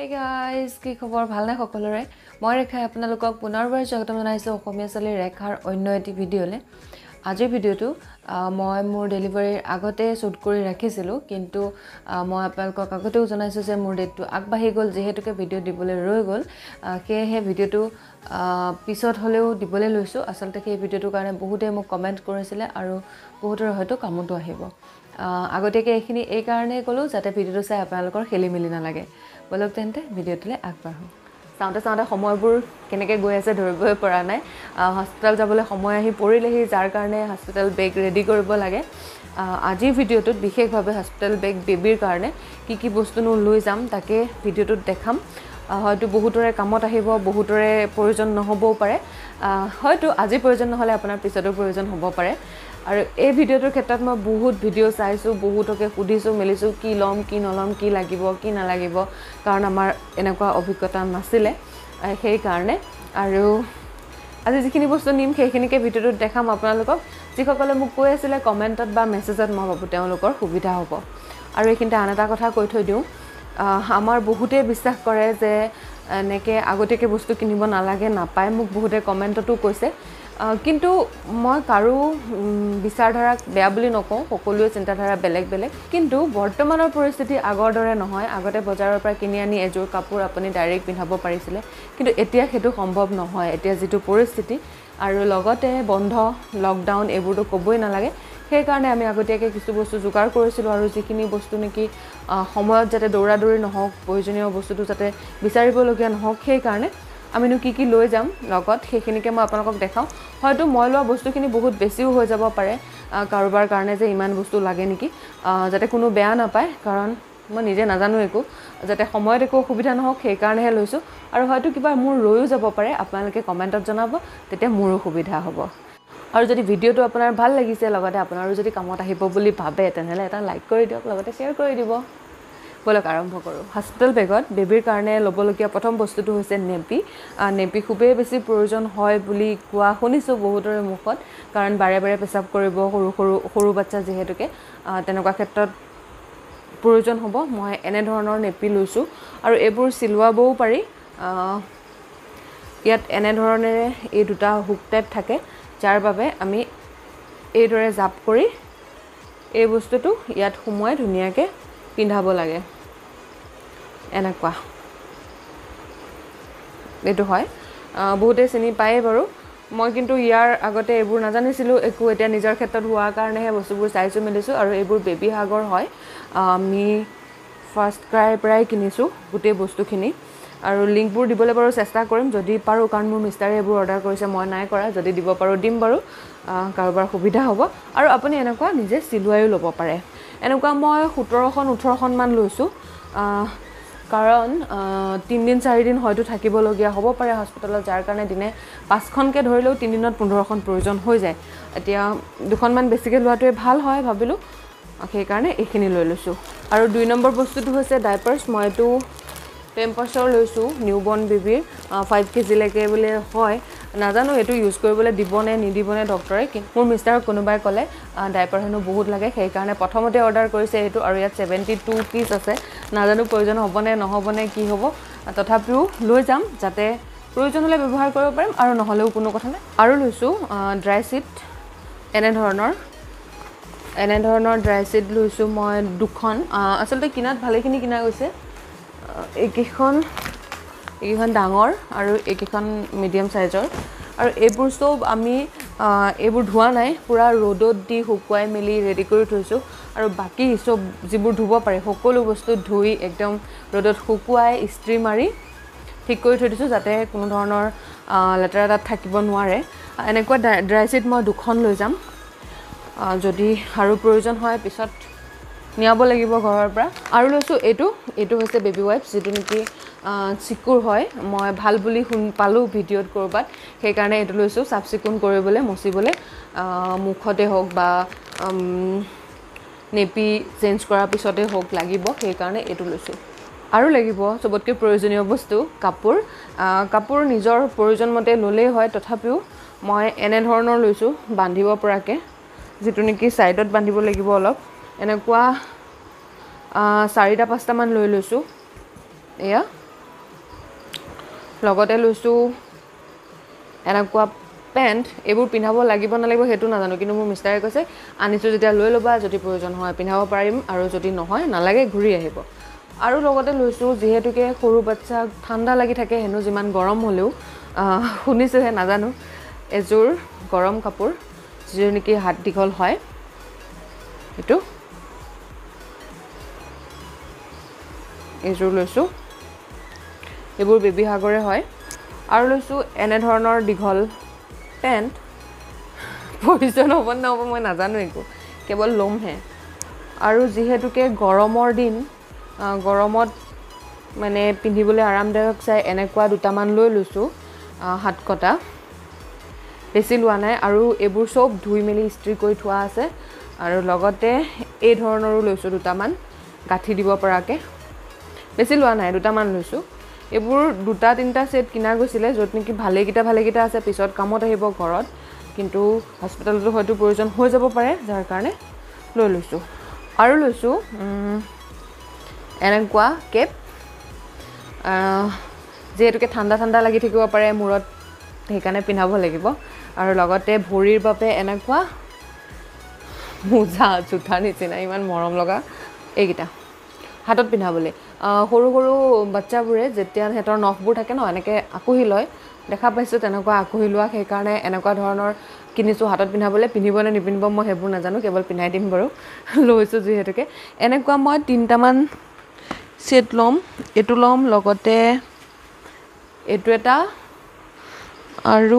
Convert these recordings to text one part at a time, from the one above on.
Hey guys, কি খবৰ ভালনে সকলোৰে মই ৰেখা আপোনালোকক পুনৰবাৰ স্বাগতম জনাইছো অসমীয়া চলি ৰেখাৰ অন্য এটি ভিডিঅ'লে আজিৰ ভিডিঅ'টো মই মোৰ ডেলিভাৰীৰ আগতে শ্বুট কৰি ৰাখিছিলো কিন্তু মই আপোনালোকক আগতেও জনাইছো যে মোৰ ডেটটো আগবাঢ়ি গ'ল যেহেতুকে ভিডিঅ' দিবলৈ ৰৈ গ'ল কেহে ভিডিঅ'টো পিছত হলেও দিবলৈ লৈছো আসলতে এই ভিডিঅ'টোৰ কাৰণে বহুতে মোক কমেন্ট কৰিছিলে আৰু বহুতৰ হয়তো কামতো আহিব আগতেকে এইখিনি এই কাৰণে ক'লো যাতে ভিডিঅ'টো চাই আপোনালোকৰ খেলি মেলি নালাগে বলক তেন্তে ভিডিঅ'টোলে আগবাঢ়ো চাওঁতে সময়বোৰ কেনেকৈ গৈ আছে ধৰিবই পৰা নাই হস্পিটেল যাবলৈ সময় আহি পৰিলেহি যাৰ কাৰণে হস্পিটেল বেগ ৰেডি কৰিব লাগে আজিৰ ভিডিঅ'টোত বিশেষভাৱে হস্পিটেল বেগ বেবিৰ কাৰণে কি বস্তুনো লৈ যাম তাকে ভিডিঅ'টোত দেখাম হয়তো বহুতৰে কামত আহিব বহুতৰে প্ৰয়োজন নহবও পাৰে হয়তো আজি প্ৰয়োজন নহলে আপোনাৰ পিছতো প্ৰয়োজন হ'ব পাৰে আৰু এই ভিডিঅ'টোৰ ক্ষেত্ৰত মই বহুত ভিডিঅ' চাইছো বহুতকে সুধিছো মেলিছো কি লম কি নলম কি লাগিব কি নালাগিব কাৰণ আমাৰ এনেকুৱা অভিজ্ঞতা নাছিলে সেই কাৰণে আৰু আজি যিখিনি বস্তু নিম সেইখিনিকে ভিডিঅ'টোত দেখাম আপোনালোকক যিসকলে মোক কৈ আছিলে কমেন্টত বা মেছেজত মই ভাবো তেওঁলোকৰ সুবিধা হ'ব আৰু এইখিনিতে আন এটা কথা কৈ থৈ দিওঁ আমাৰ বহুতে বিশ্বাস কৰে যে এনেকে আগতেকে বস্তু কিনিব নালাগে নাপায় মোক বহুতে কমেন্টতো কৈছে কিন্তু মই কাৰো বিচাৰধাৰাক বেয়া বুলি নকওঁ সকলোৱে চিন্তাধাৰা বেলেগ বেলেগ কিন্তু বৰ্তমানৰ পৰিস্থিতি আগৰ দৰে নহয় আগতে বজাৰৰ পৰা কিনি আনি এযোৰ কাপোৰ আপুনি ডাইৰেক্ট পিন্ধাব পাৰিছিলে কিন্তু এতিয়া সেইটো সম্ভৱ নহয় এতিয়া যেটো পৰিস্থিতি আৰু লগতে বন্ধ লকডাউন এইবোৰটো ক'বই নালাগে সেই কাৰণে আমি আগতীয়াকৈ কিছু বস্তু যোগাৰ কৰিছিলো আৰু যিখিনি বস্তু নেকি সময়ত যাতে দৌৰাদৌৰি নহওক প্ৰয়োজনীয় বস্তুটো যাতে বিচাৰিবলগীয়া নহওক সেই কাৰণে আমিনো কি লৈ যাম লগত সেইখিনিকে মই আপোনালোকক দেখাও হয়তো মই লোৱা বস্তুখিনি বহুত বেছিও হৈ যাব পাৰে কাৰোবাৰ কাৰণে যে ইমান বস্তু লাগে নেকি যাতে কোনো বেয়া নাপায় কাৰণ মই নিজে নাজানো একো যাতে সময়ত একো অসুবিধা নহওক সেই কাৰণেহে লৈছো আৰু হয়তো কিবা মোৰ ৰৈও যাব পাৰে আপোনালোকে কমেন্টত জনাব তেতিয়া মোৰো সুবিধা হ'ব আৰু যদি ভিডিঅ'টো আপোনাৰ ভাল লাগিছে লগতে আপোনাৰো যদি কামত আহিব বুলি ভাবে তেনেহলে এটা লাইক কৰি দিয়ক লগতে শেয়াৰ কৰি দিব বলক আৰম্ভ কৰো হস্পিটেল বেগত বেবিৰ কাৰণে লবলগীয়া প্ৰথম বস্তুটো হৈছে নেপি খুবেই বেছি প্ৰয়োজন হয় বুলি কোৱা শুনিছো বহুতৰে মুখত কাৰণ বাৰে পেচাব কৰিব সৰু বাচ্চা যেহেতুকে তেনেকুৱা ক্ষেত্ৰত প্ৰয়োজন হ'ব মই এনে ধৰণৰ নেপি লৈছো আৰু এইবোৰ সিলুৱাবও পাৰি ইয়াত এনে ধৰণেৰে এই দুটা হুক টাইপ থাকে যাৰ বাবে আমি এই দৰে জাপ কৰি এই বস্তুটো ইয়াত সুমুৱাই ধুনিয়াকে পিন্ধাব লাগে এনেকুৱা এটো হয় বহুতে চিনি পায় বাৰু মই কিন্তু ইয়াৰ আগতে এইবোৰ নাজানিছিলো একো এতিয়া নিজৰ ক্ষেত্ৰত হোৱাৰ কাৰণেহে বস্তুবোৰ চাইছো মেলিছো আৰু এইবোৰ বেবি হাগৰ হয় আমি ফাৰ্ষ্ট ক্ৰাই প্ৰায় কিনিছো গোটে বস্তুখিনি আৰু লিংকবোৰ দিবলৈ বাৰু চেষ্টা কৰিম যদি পাৰো কাৰণ মোৰ মিষ্টাৰে এইবোৰ অৰ্ডাৰ কৰিছে মই নাই কৰা যদি দিব পাৰো দিম বাৰু কাৰোবাৰ সুবিধা হ'ব আৰু আপুনি এনেকুৱা নিজে সিলুৱাইও ল'ব পাৰে এনেকুৱা মই 17খন 18খন মান লৈছো কাৰণ 3 দিন 4 দিন হয়তো থাকিবলগীয়া হ'ব পাৰে হস্পিটেলত যাৰ কাৰণে দিনে 5খনকে ধৰিলেও 3 দিনত 15খন প্ৰয়োজন হৈ যায় এতিয়া দুখনমান বেছিকৈ লোৱাটোৱে ভাল হয় ভাবিলো সেই কাৰণে এইখিনি লৈ লৈছো আৰু 2 নম্বৰ বস্তুটো হৈছে ডাইপাৰ্ছ মইটো পেম্পাৰ্ছৰ লৈছো নিউবৰ্ন বেবিৰ 5 কেজি লৈকে বুলি হয় নাজানো এটো ইউজ কৰিবলৈ দিবনে নিদিবনে ডক্টৰে মোৰ মিষ্টাৰ কোনোবাই ক'লে ডাইপাৰ হেনো বহুত লাগে সেই কাৰণে প্ৰথমতে অৰ্ডাৰ কৰিছে এটো আৰু ইয়াত 72 পিস আছে নাজানো প্ৰয়োজন হ'বনে নহবনে কি হ'ব তথাপিও লৈ যাম যাতে প্ৰয়োজন হ'লে ব্যৱহাৰ কৰিব পাৰিম আৰু নহলেও কোনো কথা নাই আৰু লৈছো ড্ৰাই সিট এনে ধৰণৰ ড্ৰাই সিট লৈছো মই দুখন আসলতে কিনাত ভালেখিনি কিনা গৈছে এইকেইখন ডাঙৰ আৰু এইকেইখন মিডিয়াম সাইজৰ আৰু এইবোৰ সব আমি এইবোৰ ধোৱা নাই পুৰা ৰ'দত দি শুকুৱাই মেলি ৰেডি কৰি থৈছো আৰু বাকি সব যিবোৰ ধুব পাৰে সকলো বস্তু ধুই একদম ৰ'দত শুকুৱাই ইস্ত্ৰি মাৰি ঠিক কৰি থৈ দিছো যাতে কোনো ধৰণৰ লেতেৰা তাত থাকিব নোৱাৰে এনেকুৱা ড্ৰাই সিট মই দুখন লৈ যাম যদি আৰু প্ৰয়োজন হয় পিছত নিয়াব লাগিব ঘৰৰ পৰা আৰু লৈছো এইটো হৈছে বেবি ওয়াইপছ যেটো নেকি চিকুৰ হয় মই ভাল বুলি পালো ভিডিঅ'ত কৰবাত সেই কাৰণে এটো লৈছো সাফ চিকুন কৰিবলৈ মুছিবলৈ মুখতে হওক বা নেপি চেঞ্জ কৰাৰ পিছতে হওক লাগিব সেই কাৰণে এটো লৈছো আৰু লাগিব সবতকৈ প্ৰয়োজনীয় বস্তু কাপোৰ নিজৰ প্ৰয়োজন মতে ললেই হয় তথাপিও মই এনে ধৰণৰ লৈছো বান্ধিব পৰাকে যেটো নেকি সাইডত বান্ধিব লাগিব অলপ এনেকুৱা 4টা 5টা মান লৈ লৈছো এয়া লগতে লৈছোঁ এনেকুৱা পেণ্ট। এইবোৰ পিন্ধাব লাগিব নালাগিব সেইটো নাজানো, কিন্তু মোৰ মিষ্টাৰে কৈছে আনিছোঁ যেতিয়া লৈ ল'বা, যদি প্ৰয়োজন হয় পিন্ধাব পাৰিম, আৰু যদি নহয় নালাগে ঘূৰি আহিব। আৰু লগতে লৈছোঁ যিহেতুকে সৰু বাচ্চাক ঠাণ্ডা লাগি থাকে হেনো যিমান গৰম হ'লেও, শুনিছোঁহে নাজানো, এযোৰ গৰম কাপোৰ যিযোৰ নেকি হাত দীঘল হয়, এইটো এইযোৰ লৈছোঁ। এইবোৰ বেবী হাগৰে হয়। আৰু লৈছোঁ এনেধৰণৰ দীঘল পেণ্ট। প্ৰয়োজন হ'ব নহ'ব মই নাজানো, একো কেৱল ল'মহে। আৰু যিহেতুকে গৰমৰ দিন, গৰমত মানে পিন্ধিবলৈ আৰামদায়ক চাই এনেকুৱা দুটামান লৈ লৈছোঁ হাত কটা, বেছি লোৱা নাই। আৰু এইবোৰ চব ধুই মেলি ইস্ত্ৰি কৰি থোৱা আছে। আৰু লগতে এই ধৰণৰো লৈছোঁ দুটামান গাঁঠি দিব পৰাকৈ, বেছি লোৱা নাই, দুটামান লৈছোঁ। এইবোৰ 2-3টা ছেট কিনা গৈছিলে, য'ত নেকি ভালেকেইটা আছে, পিছত কামত আহিব ঘৰত, কিন্তু হস্পিটেলতো হয়তো প্ৰয়োজন হৈ যাব পাৰে, যাৰ কাৰণে লৈ লৈছোঁ। আৰু লৈছোঁ এনেকুৱা কেপ, যিহেতুকে ঠাণ্ডা লাগি থাকিব পাৰে মূৰত, সেইকাৰণে পিন্ধাব লাগিব। আৰু লগতে ভৰিৰ বাবে এনেকুৱা মোজা, জোতাৰ নিচিনা ইমান মৰম লগা এইকেইটা হাতত পিন্ধাবলৈ। সৰু সৰু বাচ্চাবোৰে যেতিয়া সিহঁতৰ নখবোৰ থাকে ন, এনেকৈ আঁকুহি লয়, দেখা পাইছোঁ তেনেকুৱা আঁকুহি লোৱা, সেইকাৰণে এনেকুৱা ধৰণৰ কিনিছোঁ হাতত পিন্ধাবলৈ। পিন্ধিব নে নিপিন্ধিব মই সেইবোৰ নাজানো, কেৱল পিন্ধাই দিম বাৰু, লৈছোঁ যিহেতুকে। এনেকুৱা মই 3টামান ছেট ল'ম, এইটো ল'ম, লগতে এইটো এটা, আৰু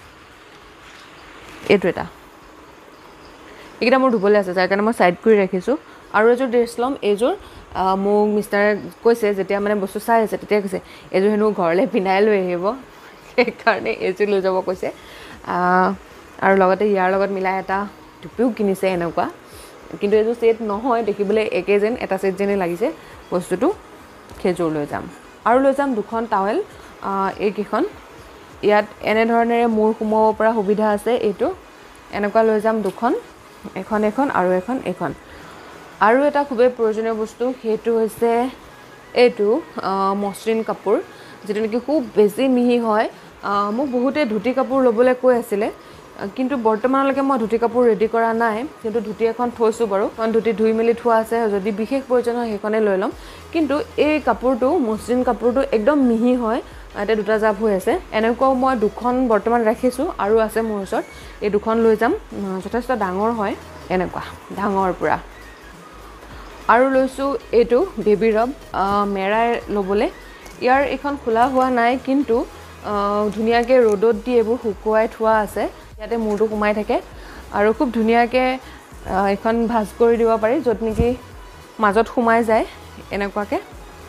এইটো এটা। এইকেইটা মোৰ ধুবলৈ আছে, যাৰ কাৰণে মই ছাইড কৰি ৰাখিছোঁ। আৰু এযোৰ ড্ৰেছ ল'ম, এইযোৰ মোক মিষ্টাৰে কৈছে, যেতিয়া মানে বস্তু চাই আছে তেতিয়া কৈছে এইযোৰ হেনো ঘৰলৈ পিন্ধাই লৈ আহিব, সেইকাৰণে এইযোৰ লৈ যাব কৈছে। আৰু লগতে ইয়াৰ লগত মিলাই এটা টুপিও কিনিছে এনেকুৱা, কিন্তু এইযোৰ ছেট নহয়, দেখিবলৈ একে যেন, এটা ছেট যেনেই লাগিছে বস্তুটো, সেইযোৰ লৈ যাম। আৰু লৈ যাম 2খন টাৱেল, এইকেইখন ইয়াত এনেধৰণেৰে মূৰ সোমাব পৰা সুবিধা আছে, এইটো এনেকুৱা লৈ যাম 2খন, এখন আৰু এখন। আৰু এটা খুবেই প্ৰয়োজনীয় বস্তু, সেইটো হৈছে এইটো মসৃণ কাপোৰ, যিটো নেকি খুব বেছি মিহি হয়। মোক বহুতে ধুতি কাপোৰ ল'বলৈ কৈ আছিলে, কিন্তু বৰ্তমানলৈকে মই ধুতি কাপোৰ ৰেডি কৰা নাই, কিন্তু ধুতি এখন থৈছোঁ বাৰু, কাৰণ ধুতি ধুই মেলি থোৱা আছে, যদি বিশেষ প্ৰয়োজন হয় সেইখনেই লৈ ল'ম। কিন্তু এই কাপোৰটো, মসৃণ কাপোৰটো একদম মিহি হয়, এতিয়া 2টা জাপ হৈ আছে। এনেকুৱাও মই 2খন বৰ্তমান ৰাখিছোঁ, আৰু আছে মোৰ ওচৰত, এই 2খন লৈ যাম, যথেষ্ট ডাঙৰ হয়, এনেকুৱা ডাঙৰ পূৰা। আৰু লৈছোঁ এইটো বেবী ৰব, মেৰাই ল'বলৈ। ইয়াৰ এইখন খোলা হোৱা নাই, কিন্তু ধুনীয়াকৈ ৰ'দত দি এইবোৰ শুকুৱাই থোৱা আছে, ইয়াতে মূৰটো সোমাই থাকে, আৰু খুব ধুনীয়াকৈ এইখন ভাঁজ কৰি দিব পাৰি, য'ত নেকি মাজত সোমাই যায় এনেকুৱাকৈ।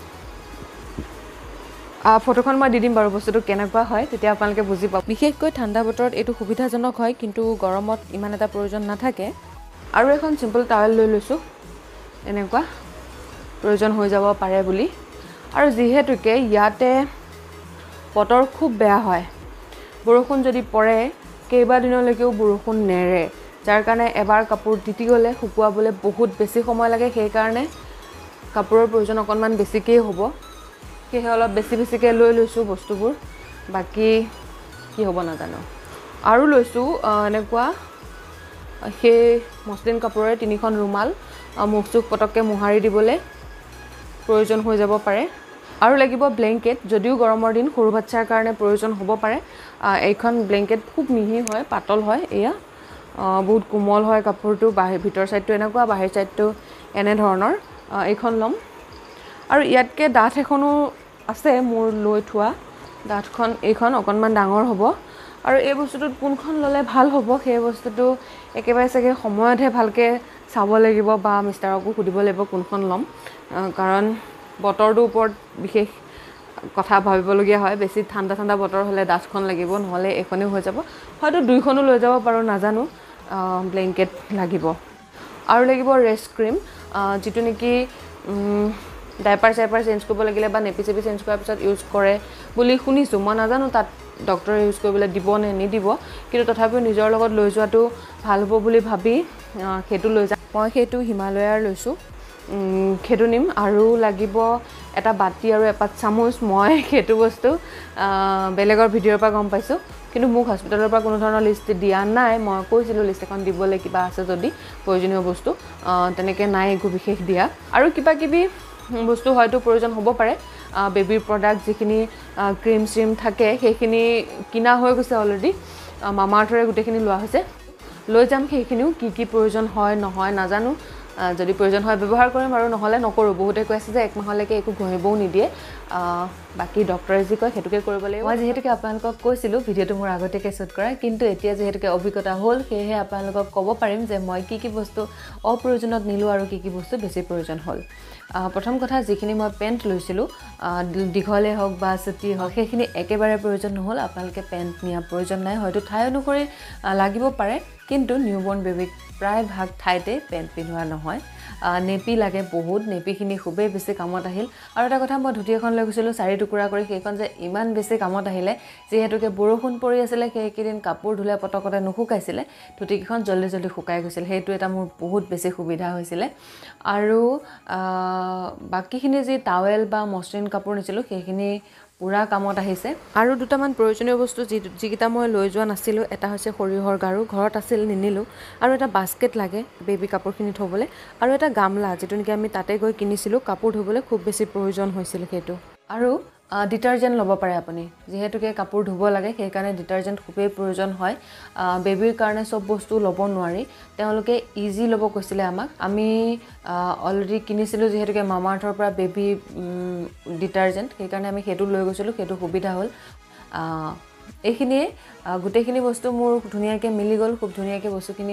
ফটোখন মই দি দিম বাৰু, বস্তুটো কেনেকুৱা হয়, তেতিয়া আপোনালোকে বুজি পাব। বিশেষকৈ ঠাণ্ডা বতৰত এইটো সুবিধাজনক হয়, কিন্তু গৰমত ইমান এটা প্ৰয়োজন নাথাকে। আৰু এখন চিম্পল টাৱেল লৈ লৈছোঁ, এনেকুৱা প্ৰয়োজন হৈ যাব পাৰে বুলি। আৰু যিহেতুকে ইয়াতে বতৰ খুব বেয়া হয়, বৰষুণ যদি পৰে কেইবাদিনলৈকেও বৰষুণ নেৰে, যাৰ কাৰণে এবাৰ কাপোৰ তিতি গ'লে শুকুৱাবলৈ বহুত বেছি সময় লাগে, সেইকাৰণে কাপোৰৰ প্ৰয়োজন অকণমান বেছিকেই হ'ব, সেয়েহে অলপ বেছিকৈ লৈ লৈছোঁ বস্তুবোৰ, বাকী কি হ'ব নাজানো। আৰু লৈছোঁ এনেকুৱা সেই মসৃণ কাপোৰৰে 3খন ৰুমাল, মুখ চুখ পটককৈ মোহাৰি দিবলৈ প্ৰয়োজন হৈ যাব পাৰে। আৰু লাগিব ব্লেংকেট, যদিও গৰমৰ দিন, সৰু বাচ্চাৰ কাৰণে প্ৰয়োজন হ'ব পাৰে। এইখন ব্লেংকেট খুব মিহি হয়, পাতল হয়, এয়া বহুত কোমল হয় কাপোৰটো, ভিতৰ চাইডটো এনেকুৱা, বাহিৰ চাইডটো এনেধৰণৰ। এইখন ল'ম। আৰু ইয়াতকৈ ডাঠ এখনো আছে মোৰ লৈ থোৱা, ডাঠখন এইখন অকণমান ডাঙৰ হ'ব। আৰু এই বস্তুটোত কোনখন ল'লে ভাল হ'ব, সেই বস্তুটো একেবাৰে চাগে সময়তহে ভালকৈ চাব লাগিব, বা মিষ্টাৰকো সুধিব লাগিব কোনখন ল'ম, কাৰণ বতৰটোৰ ওপৰত বিশেষ কথা ভাবিবলগীয়া হয়। বেছি ঠাণ্ডা বতৰ হ'লে ডাঠখন লাগিব, নহ'লে এইখনেও হৈ যাব, হয়তো 2খনো লৈ যাব পাৰোঁ, নাজানো। ব্লেংকেট লাগিব। আৰু লাগিব ৰেষ্ট ক্ৰীম, যিটো নেকি ডাইপাৰ চেঞ্জ কৰিব লাগিলে বা নেপি চেপি চেঞ্জ কৰাৰ পিছত ইউজ কৰে বুলি শুনিছোঁ, মই নাজানো তাত ডক্টৰে ইউজ কৰিবলৈ দিব নে নিদিব, কিন্তু তথাপিও নিজৰ লগত লৈ যোৱাটো ভাল হ'ব বুলি ভাবি সেইটো লৈ যাম। মই সেইটো হিমালয়াৰ লৈছোঁ, সেইটো নিম। আৰু লাগিব এটা বাটি আৰু এপাত চামুচ মই সেইটো বস্তু বেলেগৰ ভিডিঅ'ৰ পৰা গম পাইছোঁ কিন্তু মোক হস্পিটেলৰ পৰা কোনো ধৰণৰ লিষ্ট দিয়া নাই মই কৈছিলোঁ লিষ্ট এখন দিবলৈ কিবা আছে যদি প্ৰয়োজনীয় বস্তু তেনেকৈ নাই একো বিশেষ দিয়া আৰু কিবা কিবি বস্তু হয়তো প্ৰয়োজন হ'ব পাৰে বেবিৰ প্ৰডাক্ট যিখিনি ক্ৰীম শ্ৰীম থাকে সেইখিনি কিনা হৈ গৈছে অলৰেডি মামাআৰ্থৰে গোটেইখিনি লোৱা হৈছে লৈ যাম সেইখিনিও কি কি প্ৰয়োজন হয় নহয় নাজানো যদি প্ৰয়োজন হয় ব্যৱহাৰ কৰিম আৰু নহ'লে নকৰোঁ বহুতে কৈ আছে যে 1 মাহলৈকে একো ঘঁহিবও নিদিয়ে বাকি ডক্টৰে যি কয় সেইটোকে কৰিব লাগিব মই যিহেতুকে আপোনালোকক কৈছিলোঁ ভিডিঅ'টো মোৰ আগতীয়াকৈ শ্বুট কৰা কিন্তু এতিয়া যিহেতুকে অভিজ্ঞতা হ'ল সেয়েহে আপোনালোকক ক'ব পাৰিম যে মই কি কি বস্তু অপ্ৰয়োজনত নিলোঁ আৰু কি কি বস্তু বেছি প্ৰয়োজন হ'ল প্ৰথম কথা যিখিনি মই পেণ্ট লৈছিলোঁ দীঘলে হওক বা চুটি হওক সেইখিনি একেবাৰে প্ৰয়োজন নহ'ল আপোনালোকে পেণ্ট নিয়া প্ৰয়োজন নাই হয়তো ঠাই অনুসৰি লাগিব পাৰে কিন্তু নিউবৰ্ণ বেবিক প্ৰায় ভাগ ঠাইতে পেণ্ট পিন্ধোৱা নহয় নেপি লাগে বহুত নেপিখিনি খুবেই বেছি কামত আহিল আৰু এটা কথা মই ধুতি এখন লৈ গৈছিলোঁ 4 টুকুৰা কৰি সেইখন যে ইমান বেছি কামত আহিলে যিহেতুকে বৰষুণ পৰি আছিলে সেইকেইদিন কাপোৰ ধুলে পটকতে নুশুকাইছিলে ধুতিকেইখন জলদি জলদি শুকাই গৈছিল সেইটো এটা মোৰ বহুত বেছি সুবিধা হৈছিলে আৰু বাকিখিনি যি টাৱেল বা মসৃণ কাপোৰ নিছিলোঁ সেইখিনি পুৰা কামত আহিছে আৰু দুটামান প্ৰয়োজনীয় বস্তু যিকেইটা মই লৈ যোৱা নাছিলোঁ এটা হৈছে সৰিয়হৰ গাৰু ঘৰত আছিল নিনিলোঁ আৰু এটা বাস্কেট লাগে বেবি কাপোৰখিনি থ'বলৈ আৰু এটা গামলা যিটো নেকি আমি তাতে গৈ কিনিছিলোঁ কাপোৰ ধুবলৈ খুব বেছি প্ৰয়োজন হৈছিল সেইটো আৰু ডিটাৰজেণ্ট ল'ব পাৰে আপুনি যিহেতুকে কাপোৰ ধুব লাগে সেইকাৰণে ডিটাৰজেণ্ট খুবেই প্ৰয়োজন হয় বেবিৰ কাৰণে চব বস্তু ল'ব নোৱাৰি তেওঁলোকে ইজি ল'ব কৈছিলে আমাক আমি অলৰেডি কিনিছিলোঁ যিহেতুকে মামাআৰ্থৰ পৰা বেবি ডিটাৰজেণ্ট সেইকাৰণে আমি সেইটো লৈ গৈছিলোঁ সেইটো সুবিধা হ'ল এইখিনিয়ে গোটেইখিনি বস্তু মোৰ ধুনীয়াকৈ মিলি গ'ল খুব ধুনীয়াকৈ বস্তুখিনি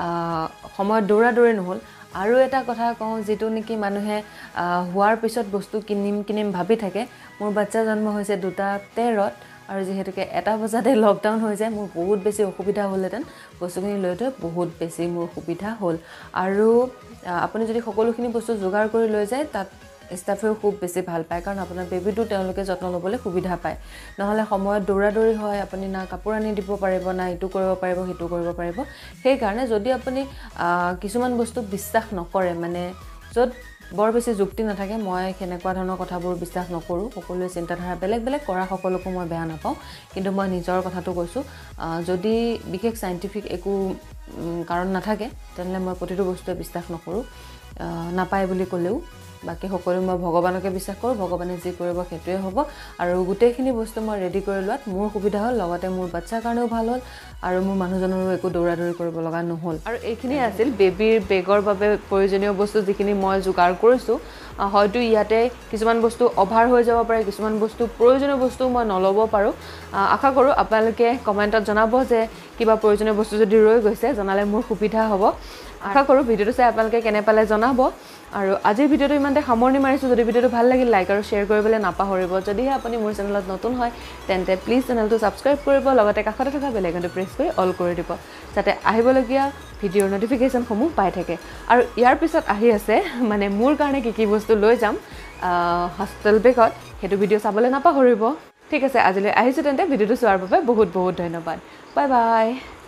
সময়ত দৌৰা নহ'ল আৰু এটা কথা কওঁ যেটো নেকি মানুহে হোৱাৰ পিছত বস্তু কিনিম ভাবি থাকে মোৰ বাচ্চা জন্ম হৈছে 2:13 আৰু যেহেতুকে 1 বজাতে লকডাউন হৈ যায় মোৰ বহুত বেছি অসুবিধা হ'লহেঁতেন বস্তুখিনি লৈ থৈ বহুত বেছি মোৰ সুবিধা হ'ল আৰু আপুনি যদি সকলোখিনি বস্তু যোগাৰ কৰি লৈ যায় তাত ষ্টাফেও খুব বেছি ভাল পায় কাৰণ আপোনাৰ বেবিটো তেওঁলোকে যত্ন ল'বলৈ সুবিধা পায় নহ'লে সময়ত দৌৰা হয় আপুনি না কাপোৰ আনি দিব পাৰিব না ইটো কৰিব পাৰিব সিটো কৰিব পাৰিব সেইকাৰণে যদি আপুনি কিছুমান বস্তু বিশ্বাস নকৰে মানে য'ত বৰ বেছি যুক্তি নাথাকে মই কেনেকুৱা ধৰণৰ কথাবোৰ বিশ্বাস নকৰোঁ সকলোৱে চিন্তাধাৰা বেলেগ কৰা সকলোকো মই বেয়া নাপাওঁ কিন্তু মই নিজৰ কথাটো কৈছোঁ যদি বিশেষ সাইন্টিফিক একো কাৰণ নাথাকে তেনেহ'লে মই প্ৰতিটো বস্তুৱে বিশ্বাস নকৰোঁ নাপায় বুলি ক'লেও বাকি সকলো মই ভগৱানকে বিশ্বাস কৰোঁ ভগৱানে যি কৰিব সেইটোৱে হ'ব আৰু গোটেইখিনি বস্তু মই ৰেডি কৰি লোৱাত মোৰ সুবিধা হ'ল লগতে মোৰ বাচ্চাৰ কাৰণেও ভাল হ'ল আৰু মোৰ মানুহজনৰো একো দৌৰা কৰিব লগা নহ'ল আৰু এইখিনি আছিল বেবিৰ বেগৰ বাবে প্ৰয়োজনীয় বস্তু যিখিনি মই যোগাৰ কৰিছোঁ হয়তো ইয়াতে কিছুমান বস্তু অভাৰ হৈ যাব পাৰে কিছুমান বস্তু প্ৰয়োজনীয় বস্তু মই নল'ব পাৰোঁ আশা কৰোঁ আপোনালোকে কমেণ্টত জনাব যে কিবা প্ৰয়োজনীয় বস্তু যদি ৰৈ গৈছে জনালে মোৰ সুবিধা হ'ব আশা কৰোঁ ভিডিঅ'টো চাই আপোনালোকে কেনে পালে জনাব আৰু আজিৰ ভিডিঅ'টো ইমানতে সামৰণি মাৰিছোঁ যদি ভিডিঅ'টো ভাল লাগিল লাইক আৰু শ্বেয়াৰ কৰিবলৈ নাপাহৰিব যদিহে আপুনি মোৰ চেনেলত নতুন হয় তেন্তে প্লিজ চেনেলটো ছাবস্ক্ৰাইব কৰিব লগতে কাষতে থকা বেল আইকনটো প্ৰেছ কৰি অল কৰি দিব যাতে আহিবলগীয়া ভিডিঅ'ৰ নটিফিকেশ্যনসমূহ পাই থাকে আৰু ইয়াৰ পিছত আহি আছে মানে মোৰ কাৰণে কি বস্তু লৈ যাম হস্পিটেল বেগত সেইটো ভিডিঅ' চাবলৈ নাপাহৰিব ঠিক আছে আজিলৈ আহিছোঁ তেন্তে ভিডিঅ'টো চোৱাৰ বাবে বহুত ধন্যবাদ বাই